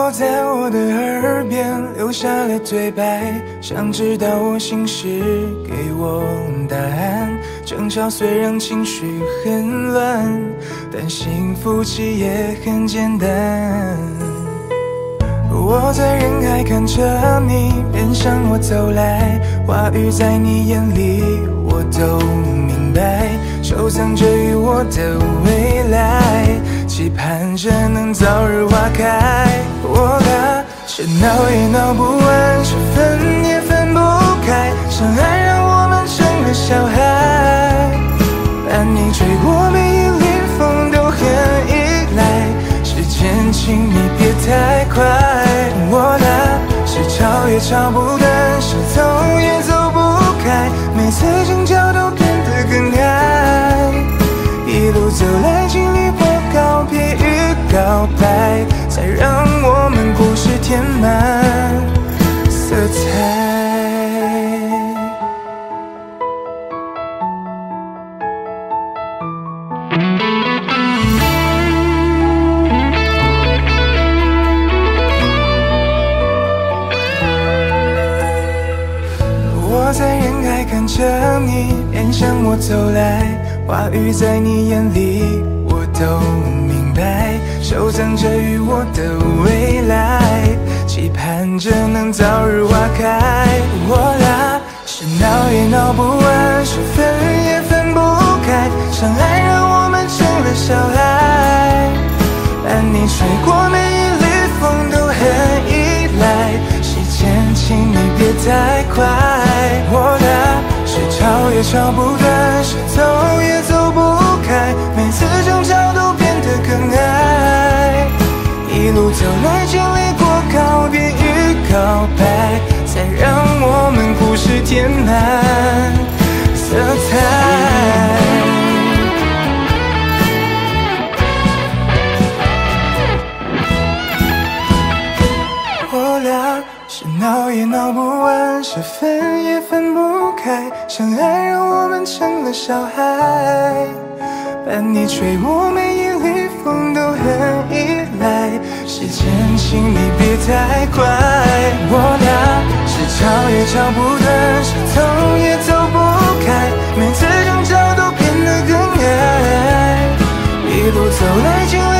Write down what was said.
落在我的耳边，留下了对白，想知道我心事，给我答案。争吵虽让情绪很乱，但幸福起也很简单。我在人海看着你，面向我走来，话语在你眼里，我都明白，收藏着与我的未来，期盼着能早日花开。我俩是闹也闹不完，是分也分不开，相爱让我们成了小孩，伴你吹过每一縷风都很依赖，时间请你别太快。我俩是吵也吵不断，是走也走不开，每次争吵都变得更爱，一路走来经历过告别与告白，才让我们故事填满色彩。我在人海看着你，面向我走来，话语在你眼里，我都明白，收藏着与我的未来，期盼着能早日花开。我俩是闹也闹不完，是分也分不开，相爱让我们成了小孩，伴你吹过每一縷风都很依赖，时间请你别太快。我俩是吵也吵不断，是走也走不开，每次争吵都变得更爱，一路走来经历过告别与告白，才让我们故事填满色彩。我俩是闹也闹不完，是分也分不开，相爱让我们成了小孩，伴你吹过每一縷风都很依赖，时间请你别太快。我俩是吵也吵不断，是走也走不开，每次争吵都变得更爱，一路走来经历